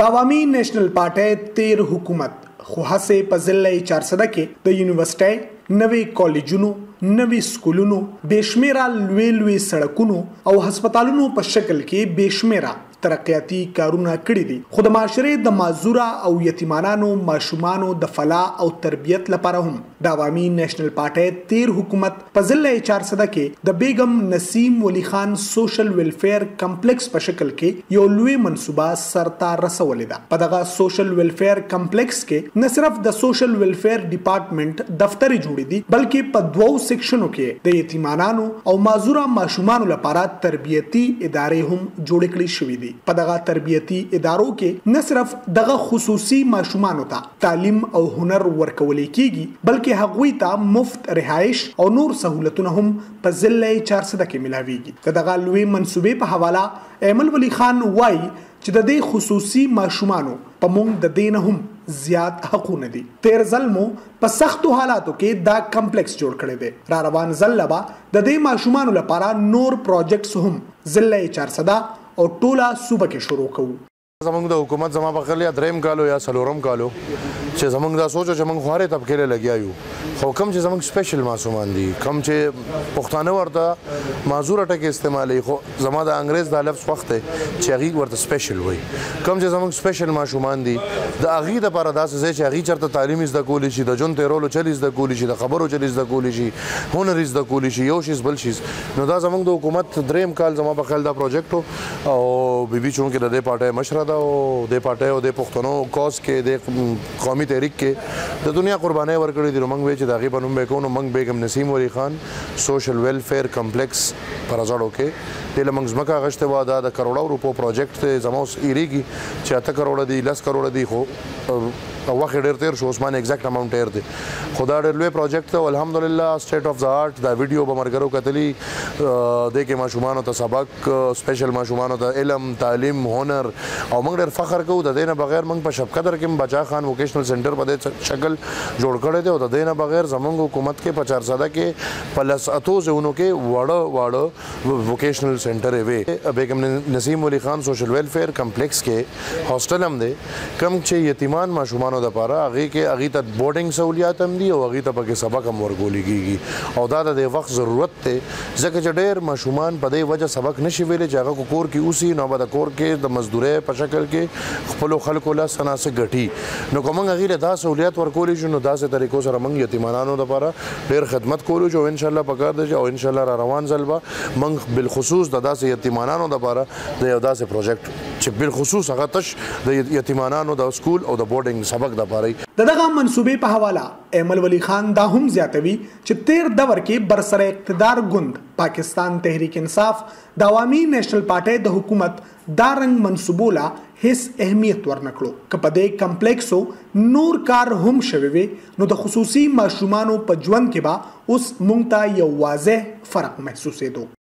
د عوامي نېشنل پارټۍ تیر حکومت خو هڅې په ضلع چارسده کې د یونیورسيټۍ نوي کالجونو نوي سکولونو بشمیره لوی سړکونو او هسپتالونو په شکل کې بشمیره ترقیاتی کارونه کړی دي خو د معاشره د معذوره او یتیمانانو ماشومانو د فلاح او تربیت لپاره هم د عوامي نېشنل پارټۍ تیر حکومت په ضلع چارسده کې د بیگم نسیم ولی خان سوشل ویلفیر کمپلیکس په شکل کې یو لوی منصوبه سرته رسولې ده. په دغه سوشل ویلفیر کمپلیکس کې نه صرف د سوشل ویلفیر ډپارټمنټ دفتر جوړې دي بلکې په دوو سیکشنو کې د یتیمانانو او معذوره ماشومانو لپاره تربیتی ادارې هم جوړې کړې شوې دي. په دغه تربیتی ادارو کې نه صرف دغه خصوصي ماشومانو ته تعلیم او هنر ورکول کیږي بلکې هغوی ته مفت رهایش او نور سہولتونه هم په ضلع چارسده کې ملاويږي. دغه لوی منصوبې په حواله ایمل ولی خان وایي چې د دې خصوصي ماشومانو په مونږ د دین هم زیات حقونه دي. تیر ظلمو په سختو حالاتو کې دا کمپلیکس جوړ کړی دی. را روان ظلبا د دې ماشومانو لپاره نور پروجیکټس هم ضلع چارسده او ټوله صوبه کې شروع کوو. زمونږ د حکومت زما په خیال یا دریم کالو یا څلورم کالو چې زمونږ دا سوچو چې موږ خوارې طبقې لګیا یو خو کم چې زمونږ سپیشل معصومان دي کم چې پښتانه ورته معذوره ټکي استعمالوي خو زما د انګریز دا لفظ وخت دی چې هغې ورته سپیشل وایي کم چې زمونږ سپیشل معصومان دي د هغې دپاره داسې ځای چې هغې چېرته تعلیم زده کولی شي د ژوند تېرولو چل زده کولی شي د خبرو چل زده کولی شي هنر زده کولی شي یو شیز بل شیز نو دا زمونږ د حکومت دریم کال زما په خیال دا پروجیکټ او بیبي چونکې د دې پارټۍ مشره ده او د پارټۍ او د پښتنو کاز کې د قومي تحریک کې د دنیا قربانۍ ورکړې دي نو موږ وایو چې د هغې په نوم به یې کوو نو موږ بیگم نسیم ولی خان سوشل ویلفیر کمپلیکس په رزړو کې دې له موږ ځمکه اخیستې وه دا د کروړو روپو پروجیکټ دی زما اوس ایریږي چې 8 کروړه دي 10 کروړه دي خو وخت ډېر تېر شو اوس باندې ایګزیکټ اماونټ ډېر دی خو دا ډېر لوی پروجیکټ دی او الحمدلله سټیټ اف د آرټ دا ویډیو به ملګرو کتلي دې کې ماشومانو ته سبق سپیشل ماشومانو ته علم تعلیم هنر او موږ ډېر فخر کوو د دې نه بغیر موږ په شب قدر کې هم بچا خان ووکیشنل سنټر په دې شکل جوړ کړی دی او د دې نه بغیر زموږ حکومت کې په چارسده کې په لس اتو ځایونو کې واړه ووکیشنل سنټر یې بیگم نسیم ولی خان سوشل ویلفیر کمپلیکس کې هاسټل هم دی کم چې یتیمان ماشومان د پاره هغې ته بورډینګ سہولیات هم دي او هغې ته پکې سبق هم ورکولی کېږي او دا د دې وخت ضرورت دی ځکه چې ډېر ماشومان په دې وجه سبق نشي ویلی چې هغه کور کې اوسي نو به د کور کې د مزدورۍ په شکل کې خپلو خلکو له څه ناڅه ګټي نو که موږ هغې له دا سہولیات ورکولی شو نو داسې طریقو سره موږ یتیمانانو دپاره ډېر خدمت کولی شو انشاءالله پکار دی او انشاءالله را روان ځل به موږ بالخصوص د داسې یتیمانانو دپاره د یو داسې پروجیکټ چې بالخصوص هغه تش د یتیمانانو د سکول او د بورډینګ دغه منصوبې په حواله ایمل ولی خان دا هم زیاتوي چې تیر دور کې برسر اقتدار ګوند پاکستان تحریک انصاف د عوامي نېشنل پارټۍ د حکومت دا رنګ منصوبو لا هیڅ اهمیت ورنکړو که په دې کمپلیکسو نور کار هم شوی وي نو د خصوصي ماشومانو په ژوند کې به اوس مونږ ته یو واضح فرق محسوسېدو.